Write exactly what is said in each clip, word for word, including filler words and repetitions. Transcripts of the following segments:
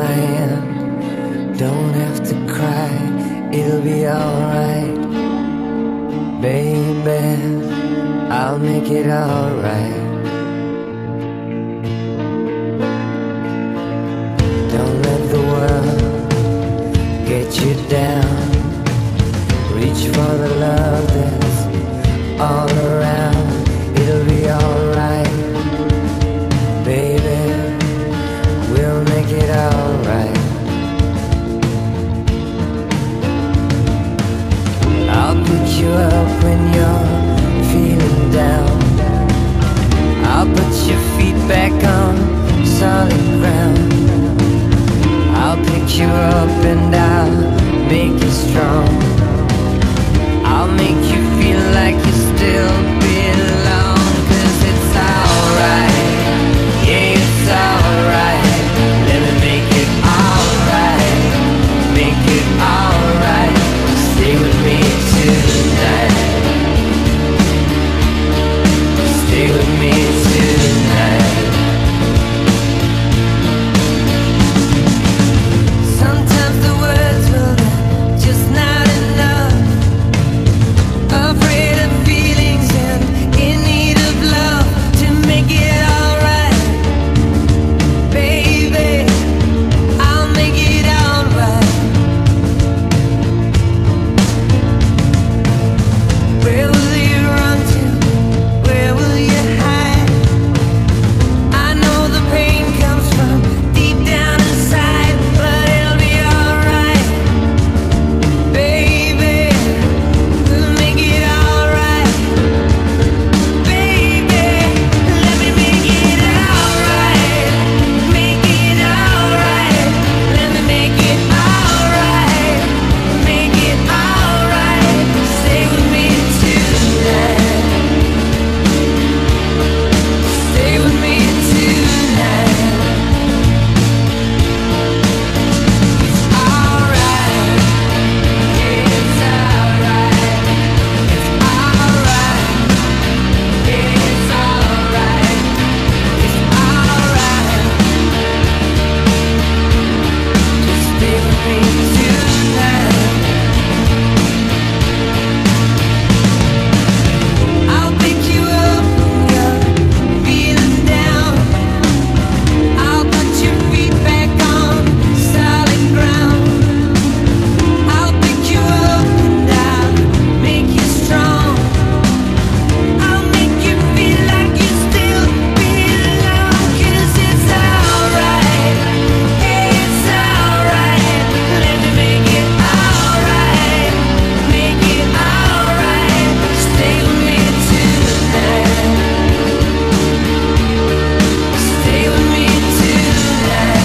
my hand. Don't have to cry, it'll be alright. Baby, I'll make it alright. Don't let the world get you down. Reach for the love that's all around. It'll be alright. Baby, we'll make it alright. I'll pick you up when you're feeling down. I'll put your feet back on solid ground. I'll pick you up and I'll make you strong. I'll make you feel like you still belong. 'Cause it's alright, yeah, it's alright. Let me make it alright, make it alright. Stay with me tonight. Stay with me tonight. Sometimes the words will just not enough. Afraid of feelings and in need of love to make it alright. Baby, I'll make it alright. Where will you run to? Where will you hide? I know the pain comes from deep down inside, but it'll be alright. Baby, we'll make it alright. Baby, let me make it alright. Make it alright. Let me make it alright. Make it alright. Stay with me tonight. Stay with me tonight. It's alright. Yeah, it's alright. It's alright. Yeah, it's alright. It's alright. Just stay with me tonight. I'll pick you up when you're feeling down. I'll put your feet back on solid ground. I'll pick you up and I'll make you strong. I'll make you feel like you still belong. 'Cause it's alright. Hey, it's alright. Let me make it alright. Make it alright. Stay with me tonight. Stay with me tonight.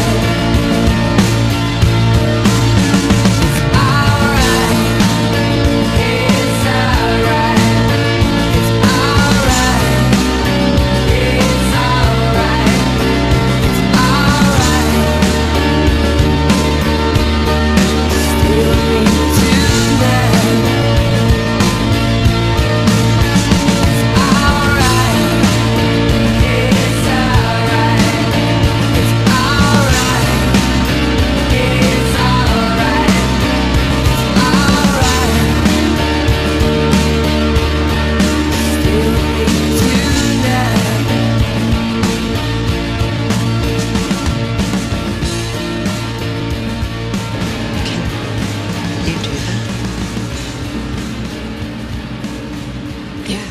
It's alright. Hey, it's alright. It's alright. Hey, it's alright. It's alright. Stay with me tonight. It's alright. Hey, it's alright. It's alright. Hey, it's alright. It's alright. Stay with me tonight. You do that? Yeah.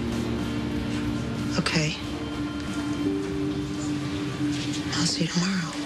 Okay. I'll see you tomorrow.